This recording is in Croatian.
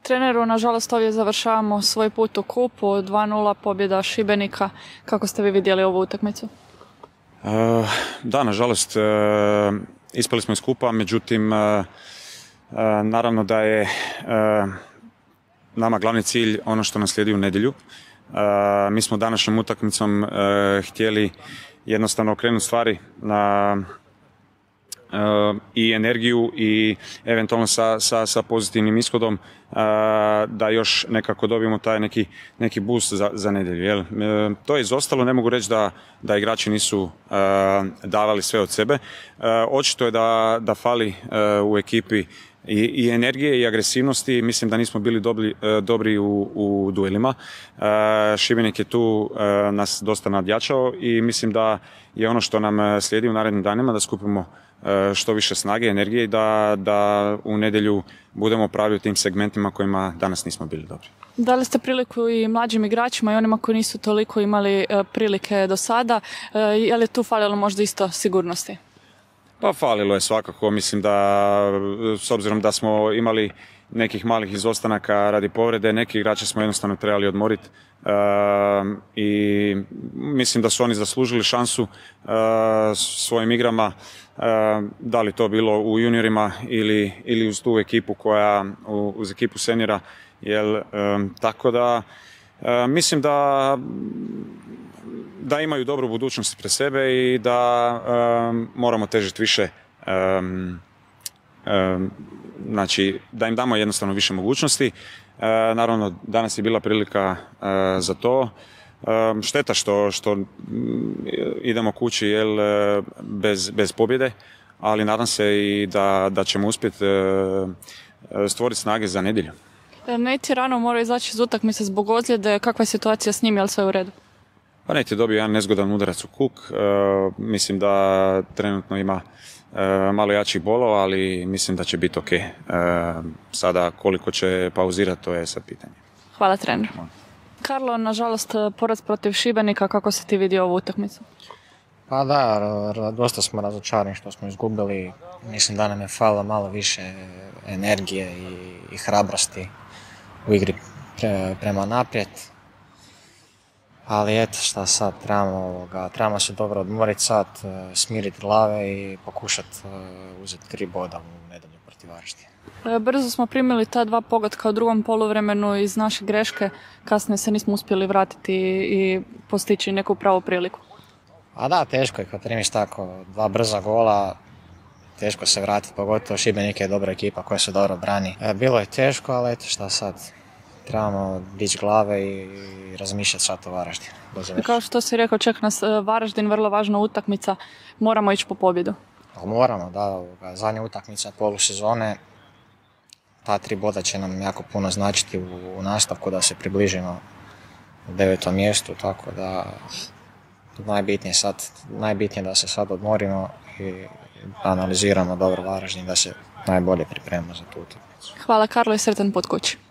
Treneru, nažalost ovdje završavamo svoj put u kupu, 2:0 pobjeda Šibenika. Kako ste vi vidjeli ovu utakmicu? Da, nažalost, ispali smo iz kupa, međutim, naravno da je nama glavni cilj ono što nas slijedi u nedjelju. Mi smo današnjom utakmicom htjeli jednostavno okrenuti stvari na i energiju i eventualno sa pozitivnim ishodom da još nekako dobijemo taj neki boost za nedjelju. To je izostalo, ne mogu reći da igrači nisu davali sve od sebe. Očito je da fali u ekipi i energije i agresivnosti. Mislim da nismo bili dobri u duelima. Šibenik je tu nas dosta nadjačao i mislim da je ono što nam slijedi u narednim danima da skupimo što više snage, energije i da u nedjelju budemo pravi u tim segmentima kojima danas nismo bili dobri. Dali ste priliku i mlađim igračima i onima koji nisu toliko imali prilike do sada. Je li tu falilo možda isto sigurnosti? Pa falilo je svakako. Mislim da s obzirom da smo imali nekih malih izostanaka radi povrede, neki igrače smo jednostavno trebali odmoriti i mislim da su oni zaslužili šansu svojim igrama, da li to bilo u juniorima ili uz tu ekipu uz ekipu seniora, tako da mislim da imaju dobru budućnost pred sebe i da moramo težiti više, znači da im damo jednostavno više mogućnosti. Naravno, danas je bila prilika za to. Šteta što idemo kući bez pobjede, ali nadam se i da ćemo uspjeti stvoriti snage za nedjelju. Nate rano mora izaći iz utakmice zbog ozljede. Kakva je situacija s njim, je li sve u redu? Pa Nate je dobio jedan nezgodan udarac u kuk. Mislim da trenutno ima malo jačih bolova, ali mislim da će biti ok. Sada koliko će pauzirati, to je sad pitanje. Hvala treneru. Karlo, nažalost, poraz protiv Šibenika, kako si ti vidio ovu utakmicu? Pa da, dosta smo razočarani što smo izgubili. Mislim da nam je falilo malo više energije i hrabrosti u igri prema naprijed. Ali eto šta sad, trebamo se dobro odmoriti sad, smiriti glave i pokušati uzeti 3 boda u nedjelju protiv Varaždina. Brzo smo primili ta 2 pogotka u drugom poluvremenu iz naše greške, kasnije se nismo uspjeli vratiti i postići neku pravu priliku. A da, teško je kad primiš tako 2 brza gola, teško se vratiti, pogotovo Šibenik je dobra ekipa koja se dobro brani. Bilo je teško, ali eto šta sad. Trebamo dići glave i razmišljati sad o Varaždinu. Kao što si rekao, čeka nas Varaždin, vrlo važna utakmica. Moramo ići po pobjedu. Moramo, da. Zadnja utakmica polusezone. Ta 3 boda će nam jako puno značiti u nastavku da se približimo u 9. mjestu. Tako da najbitnije da se sad odmorimo i analiziramo dobro Varaždin, da se najbolje pripremimo za tu utakmicu. Hvala Karlo i sretan put kući.